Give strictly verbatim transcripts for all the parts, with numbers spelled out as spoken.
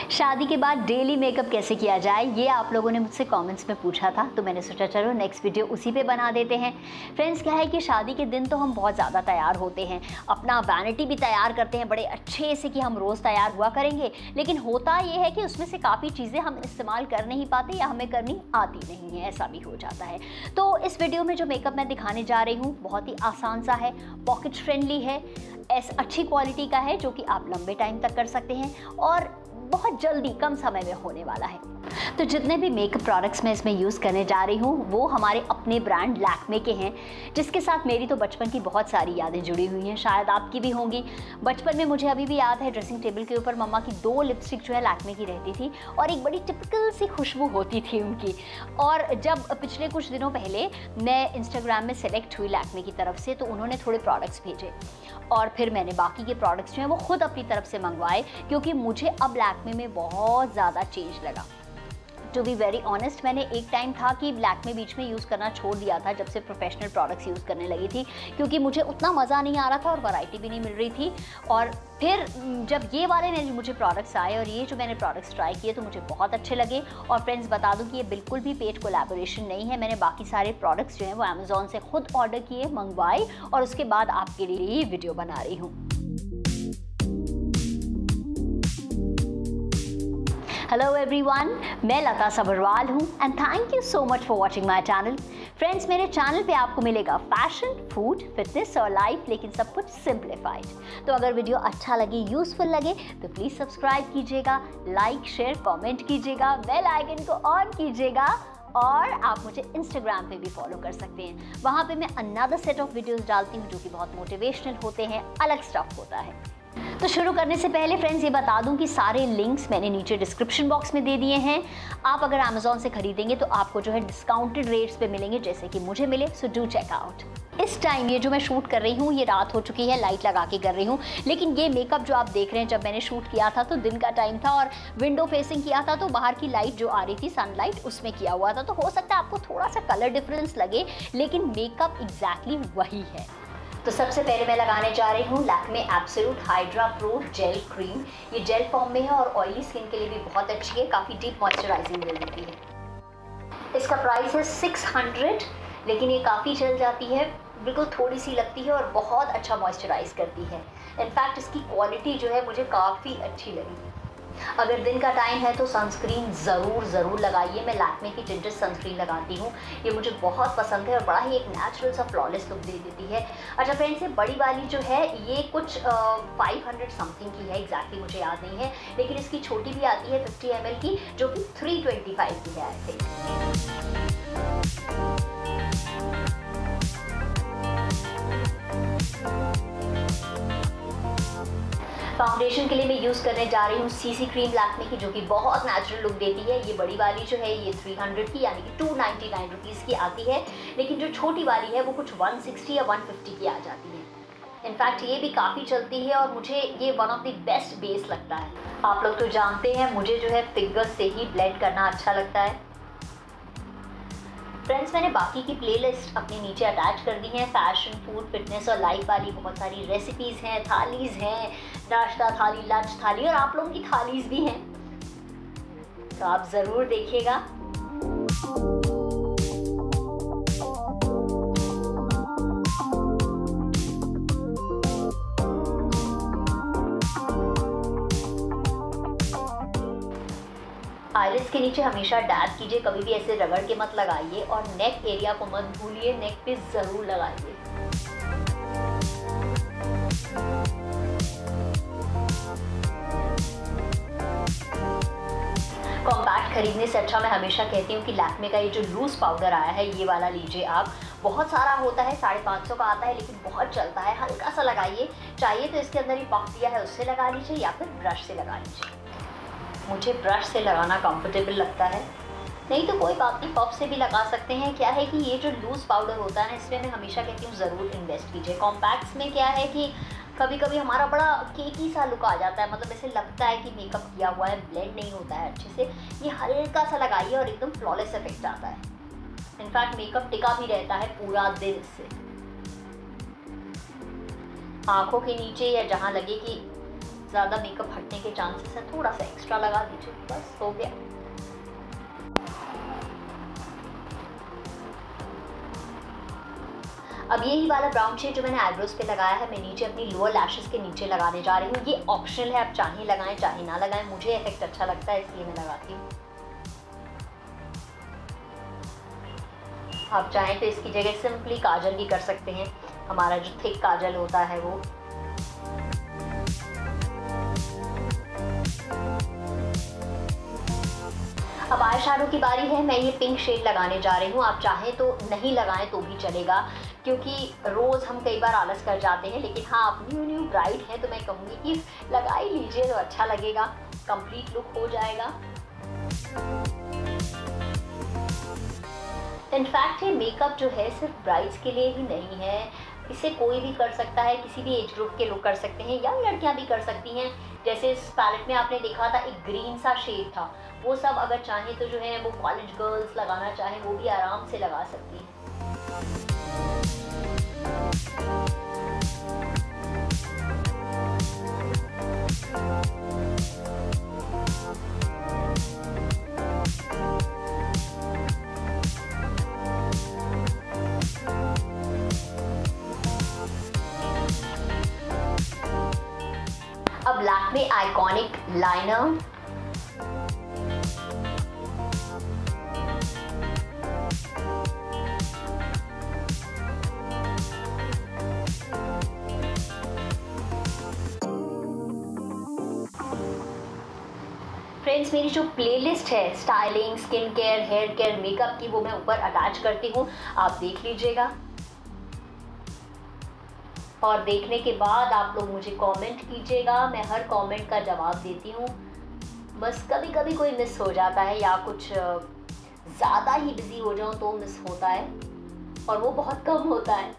शादी के बाद डेली मेकअप कैसे किया जाए, ये आप लोगों ने मुझसे कमेंट्स में पूछा था, तो मैंने सोचा चलो नेक्स्ट वीडियो उसी पे बना देते हैं। फ्रेंड्स, क्या है कि शादी के दिन तो हम बहुत ज़्यादा तैयार होते हैं, अपना वैनिटी भी तैयार करते हैं बड़े अच्छे से कि हम रोज़ तैयार हुआ करेंगे, लेकिन होता ये है कि उसमें से काफ़ी चीज़ें हम इस्तेमाल कर नहीं पाते या हमें करनी आती नहीं है, ऐसा भी हो जाता है। तो इस वीडियो में जो मेकअप मैं दिखाने जा रही हूँ बहुत ही आसान सा है, पॉकेट फ्रेंडली है, ऐसा अच्छी क्वालिटी का है जो कि आप लंबे टाइम तक कर सकते हैं और बहुत जल्दी कम समय में होने वाला है। तो जितने भी मेकअप प्रोडक्ट्स मैं इसमें यूज़ करने जा रही हूँ वो हमारे अपने ब्रांड लैक्मे के हैं, जिसके साथ मेरी तो बचपन की बहुत सारी यादें जुड़ी हुई हैं, शायद आपकी भी होंगी। बचपन में मुझे अभी भी याद है ड्रेसिंग टेबल के ऊपर मम्मा की दो लिपस्टिक जो है लैक्मे की रहती थी और एक बड़ी टिपिकल सी खुशबू होती थी उनकी। और जब पिछले कुछ दिनों पहले मैं इंस्टाग्राम में सेलेक्ट हुई लैक्मे की तरफ से, तो उन्होंने थोड़े प्रोडक्ट्स भेजे और फिर मैंने बाकी के प्रोडक्ट्स जो हैं वो खुद अपनी तरफ से मंगवाए, क्योंकि मुझे अब लैक्मे में बहुत ज़्यादा चेंज लगा। टू बी वेरी ऑनेस्ट, मैंने एक टाइम था कि लैक्मे बीच में यूज़ करना छोड़ दिया था जब से प्रोफेशनल प्रोडक्ट्स यूज़ करने लगी थी, क्योंकि मुझे उतना मज़ा नहीं आ रहा था और वैरायटी भी नहीं मिल रही थी। और फिर जब ये वाले मेरे मुझे प्रोडक्ट्स आए और ये जो मैंने प्रोडक्ट्स ट्राई किए तो मुझे बहुत अच्छे लगे। और फ्रेंड्स, बता दूं कि ये बिल्कुल भी पेड कोलैबोरेशन नहीं है, मैंने बाकी सारे प्रोडक्ट्स जो हैं वो अमेज़ॉन से खुद ऑर्डर किए, मंगवाए और उसके बाद आपके लिए ये वीडियो बना रही हूँ। हेलो एवरीवन, मैं लता सभरवाल हूँ and thank you so much for watching my channel. Friends, मेरे चैनल पे आपको मिलेगा फैशन, फूड, फिटनेस और लाइफ, लेकिन सब कुछ सिंप्लीफाइड। तो अगर वीडियो अच्छा लगे, यूजफुल लगे तो प्लीज़ सब्सक्राइब कीजिएगा, लाइक शेयर कमेंट कीजिएगा, बेल आइकन को ऑन कीजिएगा और आप मुझे इंस्टाग्राम पे भी फॉलो कर सकते हैं। वहाँ पे मैं अनदर सेट ऑफ वीडियोस डालती हूँ जो कि बहुत मोटिवेशनल होते हैं, अलग स्टफ होता है। तो शुरू करने से पहले फ्रेंड्स ये बता दूं कि सारे लिंक्स मैंने नीचे डिस्क्रिप्शन बॉक्स में दे दिए हैं। आप अगर अमेज़ॉन से खरीदेंगे तो आपको जो है डिस्काउंटेड रेट्स पे मिलेंगे, जैसे कि मुझे मिले, सो डू चेक आउट। इस टाइम ये जो मैं शूट कर रही हूँ ये रात हो चुकी है, लाइट लगा के कर रही हूँ, लेकिन ये मेकअप जो आप देख रहे हैं जब मैंने शूट किया था तो दिन का टाइम था और विंडो फेसिंग किया था, तो बाहर की लाइट जो आ रही थी सनलाइट उसमें किया हुआ था, तो हो सकता है आपको थोड़ा सा कलर डिफरेंस लगे, लेकिन मेकअप एग्जैक्टली वही है। तो सबसे पहले मैं लगाने जा रही हूँ Lakme absolute hydra pro gel cream. ये जेल फॉर्म में है और ऑयली स्किन के लिए भी बहुत अच्छी है, काफ़ी डीप मॉइस्चराइजिंग दे देती है। इसका प्राइस है सिक्स हंड्रेड, लेकिन ये काफ़ी चल जाती है, बिल्कुल थोड़ी सी लगती है और बहुत अच्छा मॉइस्चराइज करती है। इनफैक्ट इसकी क्वालिटी जो है मुझे काफ़ी अच्छी लगी। अगर दिन का टाइम है तो सनस्क्रीन ज़रूर ज़रूर लगाइए। मैं लैक्मे की टिंटेड सनस्क्रीन लगाती हूँ, ये मुझे बहुत पसंद है और बड़ा ही एक नेचुरल सा फ्लॉलेस लुक दे देती है। अच्छा फ्रेंड्स, ये बड़ी वाली जो है ये कुछ फाइव हंड्रेड समथिंग की है, एग्जैक्टली मुझे याद नहीं है, लेकिन इसकी छोटी भी आती है फिफ्टी एम एल की, जो कि थ्री ट्वेंटी फाइव की है आई थिंक। फाउंडेशन के लिए मैं यूज़ करने जा रही हूँ सीसी क्रीम लैक्मे की, जो कि बहुत नेचुरल लुक देती है। ये बड़ी वाली जो है ये थ्री हंड्रेड की यानी कि टू नाइन्टी नाइन रुपीज़ की आती है, लेकिन जो छोटी वाली है वो कुछ वन सिक्सटी या वन फिफ्टी की आ जाती है। इनफैक्ट ये भी काफ़ी चलती है और मुझे ये one of the best base लगता है। आप लोग तो जानते हैं मुझे जो है फिंगर से ही ब्लेंड करना अच्छा लगता है। फ्रेंड्स, मैंने बाकी की प्लेलिस्ट अपने नीचे अटैच कर दी हैं। फैशन, फूड, फिटनेस और लाइफ वाली बहुत सारी रेसिपीज़ हैं, थालीज़ हैं, नाश्ता थाली, लंच थाली और आप लोगों की थालीज़ भी हैं, तो आप ज़रूर देखिएगा। आईलिड्स के नीचे हमेशा डैब कीजिए, कभी भी ऐसे रगड़ के मत लगाइए और नेक एरिया को मत भूलिए, नेक पे ज़रूर लगाइए। कॉम्पैक्ट खरीदने से अच्छा मैं हमेशा कहती हूँ कि लैक्मे का ये जो लूज़ पाउडर आया है ये वाला लीजिए आप। बहुत सारा होता है, साढ़े पाँच सौ का आता है, लेकिन बहुत चलता है, हल्का सा लगाइए। चाहिए तो इसके अंदर ही पफ दिया है उससे लगा लीजिए या फिर ब्रश से लगा लीजिए। मुझे ब्रश से लगाना कंफर्टेबल लगता है, नहीं तो कोई बात नहीं, पफ से भी लगा सकते हैं। क्या है कि ये जो लूज़ पाउडर होता है ना, इसमें मैं हमेशा कहती हूँ ज़रूर इन्वेस्ट कीजिए। कॉम्पैक्ट्स में क्या है कि कभी कभी हमारा बड़ा केकी सा लुक आ जाता है, मतलब ऐसे लगता है कि मेकअप किया हुआ है, ब्लेंड नहीं होता है अच्छे से। ये हल्का सा लगाइए और एकदम फ्लॉलेस इफेक्ट आता है। इनफैक्ट मेकअप टिका भी रहता है पूरा दिन इससे। आँखों के नीचे या जहाँ लगे कि ज़्यादा मेकअप हटने के चांसेस हैं, थोड़ा सा एक्स्ट्रा लगा दीजिए, बस हो गया। अब यही वाला ब्राउन शेड जो मैंने आईब्रोज पे लगाया है, मैं नीचे अपनी लोअर लैशेस के नीचे लगाने जा रही हूँ। ये ऑप्शनल है, आप चाहे लगाएं चाहे ना लगाएं, मुझे इफेक्ट अच्छा लगता है इसलिए मैं लगाती हूँ। आप चाहें तो इसकी जगह सिंपली काजल भी कर सकते हैं, हमारा जो थिक काजल होता है वो। अब आई शैडो की बारी है, मैं ये पिंक शेड लगाने जा रही हूँ। आप चाहें तो नहीं लगाएं तो भी चलेगा, क्योंकि रोज़ हम कई बार आलस कर जाते हैं, लेकिन हाँ आप न्यू न्यू ब्राइड हैं तो मैं कहूँगी कि लगा ही लीजिए तो अच्छा लगेगा, कंप्लीट लुक हो जाएगा। इनफैक्ट ये मेकअप जो है सिर्फ ब्राइड्स के लिए ही नहीं है, इसे कोई भी कर सकता है, किसी भी एज ग्रुप के लोग कर सकते हैं, यंग लड़कियां भी कर सकती हैं। जैसे इस पैलेट में आपने देखा था एक ग्रीन सा शेड था, वो सब अगर चाहें तो जो है वो कॉलेज गर्ल्स लगाना चाहें वो भी आराम से लगा सकती हैं। अब लैक्मे आइकॉनिक लाइनर, फ्रेंड्स मेरी जो प्लेलिस्ट है styling, skin care, hair care, makeup की, वो मैं ऊपर अटैच करती हूँ, आप देख लीजिएगा। और देखने के बाद आप लोग मुझे कमेंट कीजिएगा, मैं हर कमेंट का जवाब देती हूँ। बस कभी कभी कोई मिस हो जाता है या कुछ ज़्यादा ही बिजी हो जाऊँ तो मिस होता है, और वो बहुत कम होता है।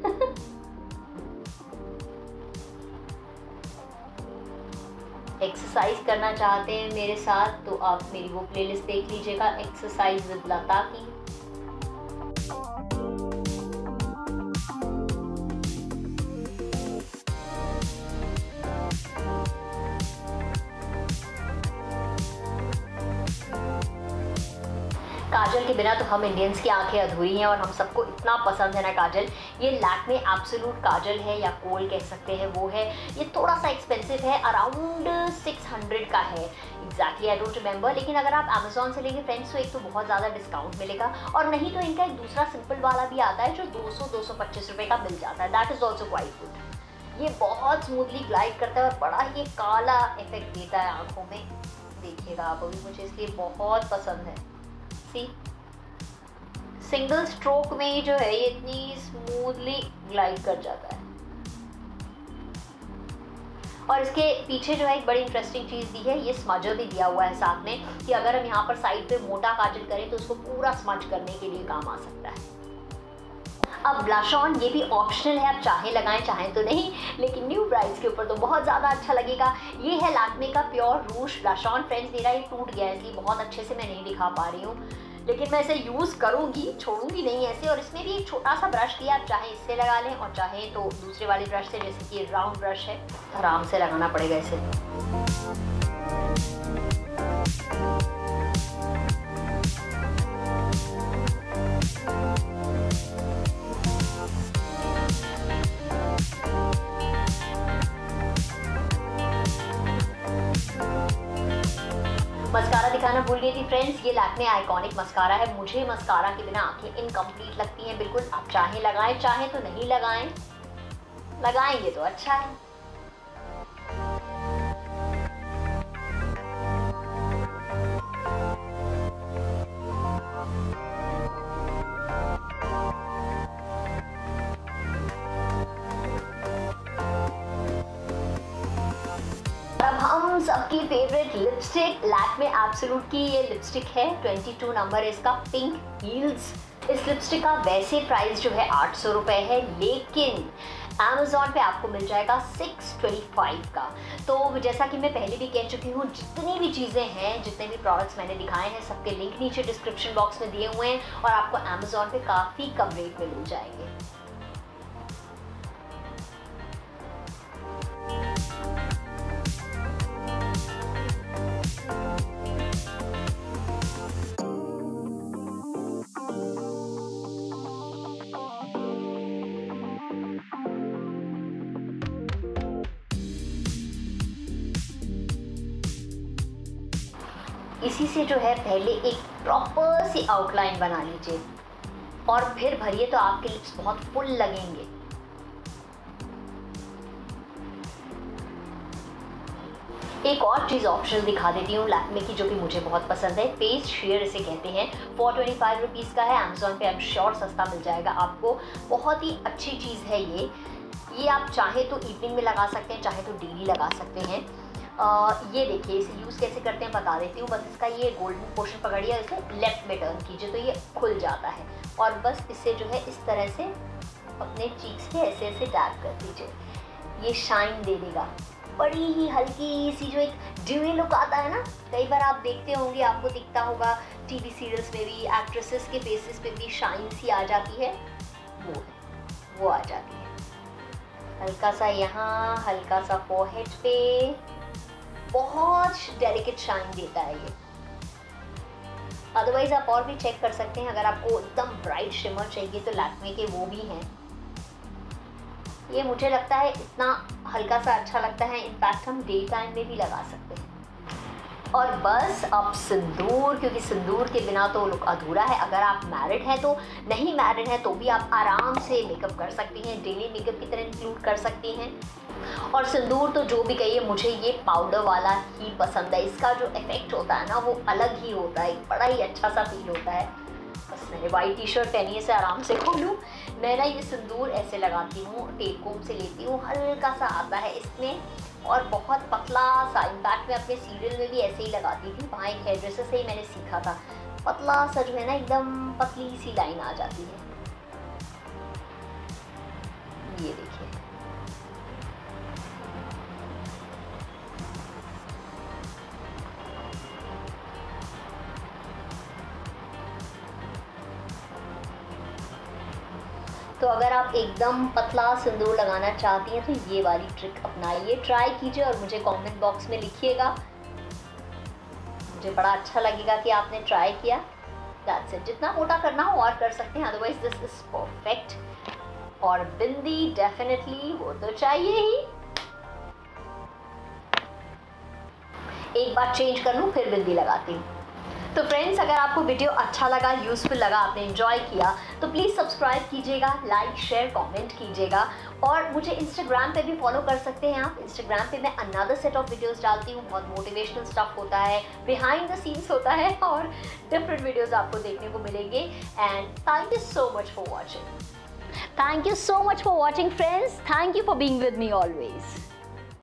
एक्सरसाइज करना चाहते हैं मेरे साथ तो आप मेरी वो प्लेलिस्ट देख लीजिएगा, एक्सरसाइज विद लता की। काजल के बिना तो हम इंडियंस की आंखें अधूरी हैं, और हम सबको इतना पसंद है ना काजल। ये लैक्मे एब्सोल्यूट काजल है या कोल कह सकते हैं, वो है। ये थोड़ा सा एक्सपेंसिव है, अराउंड सिक्स हंड्रेड का है एग्जैक्टली, आई डोंट रिमेंबर। लेकिन अगर आप अमेजोन से लेंगे फ्रेंड्स तो एक तो बहुत ज़्यादा डिस्काउंट मिलेगा, और नहीं तो इनका एक दूसरा सिंपल वाला भी आता है जो दो सौ दो सौ पच्चीस रुपये का मिल जाता है, that is also quite good. ये बहुत स्मूथली ग्लाइड करता है और बड़ा ही काला इफेक्ट देता है आँखों में, देखिएगा आप अभी, मुझे इसलिए बहुत पसंद है। सी सिंगल स्ट्रोक में ही जो है ये इतनी स्मूथली ग्लाइड कर जाता है। और इसके पीछे जो है एक बड़ी इंटरेस्टिंग चीज़ दी है, ये स्मजर भी दिया हुआ है साथ में, कि अगर हम यहाँ पर साइड पे मोटा काजल करें तो उसको पूरा स्मज करने के लिए काम आ सकता है। अब ब्लश ऑन, ये भी ऑप्शनल है, आप चाहे लगाएं चाहें तो नहीं, लेकिन न्यू ब्राइड्स के ऊपर तो बहुत ज़्यादा अच्छा लगेगा। ये है लैक्मे का pure rouge blush on. Friends मेरा ये टूट गया है इसलिए बहुत अच्छे से मैं नहीं दिखा पा रही हूँ, लेकिन मैं इसे यूज़ करूँगी, छोड़ूंगी नहीं ऐसे। और इसमें भी एक छोटा सा ब्रश दिया, आप चाहे इससे लगा लें और चाहे तो दूसरे वाले ब्रश से, जैसे कि राउंड ब्रश है, आराम से लगाना पड़ेगा इसे। मस्कारा दिखाना भूल गई थी फ्रेंड्स, ये लैक्मे आइकॉनिक मस्कारा है। मुझे मस्कारा के बिना आंखें इनकम्प्लीट लगती हैं बिल्कुल। आप चाहे लगाएं चाहे तो नहीं लगाएं, लगाएंगे तो अच्छा है। सबकी फेवरेट लिपस्टिक लैक्मे एब्सोल्यूट की ये लिपस्टिक है, बाईस नंबर इसका, पिंक हील्स। इस लिपस्टिक का वैसे प्राइस जो है आठ सौ रुपये है, लेकिन अमेज़ॉन पे आपको मिल जाएगा सिक्स ट्वेंटी फाइव का। तो जैसा कि मैं पहले भी कह चुकी हूँ, जितनी भी चीज़ें हैं, जितने भी प्रोडक्ट्स मैंने दिखाए हैं, सबके लिंक नीचे डिस्क्रिप्शन बॉक्स में दिए हुए हैं, और आपको अमेज़ॉन पे काफ़ी कम रेट में मिल जाएंगे। इसी से जो है पहले एक प्रॉपर सी आउटलाइन बना लीजिए और फिर भरिए तो आपके लिप्स बहुत फुल लगेंगे। एक और चीज़ ऑप्शनल दिखा देती हूँ लैक्मे की, जो कि मुझे बहुत पसंद है। फेस शेयर इसे कहते हैं। फोर ट्वेंटी फाइव रुपीज़ का है। अमेजोन पे आई एम श्योर सस्ता मिल जाएगा आपको। बहुत ही अच्छी चीज़ है ये ये आप चाहे तो इवनिंग में लगा सकते हैं, चाहे तो डेली लगा सकते हैं। आ, ये देखिए इसे यूज़ कैसे करते हैं बता देती हूँ। बस इसका ये गोल्डन पोर्शन पकड़िए, इसे लेफ्ट में टर्न कीजिए तो ये खुल जाता है और बस इससे जो है इस तरह से अपने चीक्स पे ऐसे ऐसे डैब कर दीजिए। ये शाइन दे देगा। बड़ी ही हल्की सी जो एक ड्यूई लुक आता है ना, कई बार आप देखते होंगे, आपको दिखता होगा टीवी सीरियल्स में भी एक्ट्रेसेस के फेसेस पे भी शाइन सी आ जाती है, वो है वो आ जाती है। हल्का सा यहाँ, हल्का सा फोरहेड पे, बहुत डेलिकेट शाइन देता है ये। अदरवाइज आप और भी चेक कर सकते हैं। अगर आपको एकदम ब्राइट शिमर चाहिए तो लैक्मे के वो भी हैं। ये मुझे लगता है इतना हल्का सा अच्छा लगता है। इनफैक्ट हम डे टाइम में भी लगा सकते हैं। और बस अब सिंदूर, क्योंकि सिंदूर के बिना तो लुक अधूरा है। अगर आप मैरिड हैं तो, नहीं मैरिड हैं तो भी आप आराम से मेकअप कर सकती हैं, डेली मेकअप की तरह इंक्लूड कर सकती हैं। और सिंदूर तो जो भी कहिए, मुझे ये पाउडर वाला ही पसंद है। इसका जो इफेक्ट होता है ना वो अलग ही होता है, बड़ा ही अच्छा सा फील होता है। बस मैंने वाइट टी शर्ट पहनी है, से आराम से खोलूँ। मैं ना ये सिंदूर ऐसे लगाती हूँ, टेप कोम से लेती हूँ, हल्का सा आता है इसमें और बहुत पतला सा। इनफैक्ट मैं अपने सीरियल में भी ऐसे ही लगाती थी, वहाँ एक हेयर ड्रेसर से ही मैंने सीखा था। पतला सा जो है ना एकदम पतली सी लाइन आ जाती है। ये देखिए, तो अगर आप एकदम पतला सिंदूर लगाना चाहती हैं तो ये वाली ट्रिक अपनाइए, ट्राई कीजिए और मुझे कमेंट बॉक्स में लिखिएगा। मुझे बड़ा अच्छा लगेगा कि आपने ट्राई किया। That's it. जितना मोटा करना हो और कर सकते हैं, अदरवाइज दिस इज परफेक्ट। और बिंदी डेफिनेटली वो तो चाहिए ही। एक बार चेंज कर लूँ फिर बिंदी लगाती हूँ। तो फ्रेंड्स, अगर आपको वीडियो अच्छा लगा, यूज़फुल लगा, आपने एंजॉय किया तो प्लीज़ सब्सक्राइब कीजिएगा, लाइक शेयर कमेंट कीजिएगा। और मुझे इंस्टाग्राम पे भी फॉलो कर सकते हैं आप। इंस्टाग्राम पे मैं अनदर सेट ऑफ वीडियोस डालती हूँ। बहुत मोटिवेशनल स्टफ होता है, बिहाइंड द सीन्स होता है और डिफरेंट वीडियोज़ आपको देखने को मिलेंगे। And thank you so much for watching. Thank you so much for watching friends. Thank you for being with me always.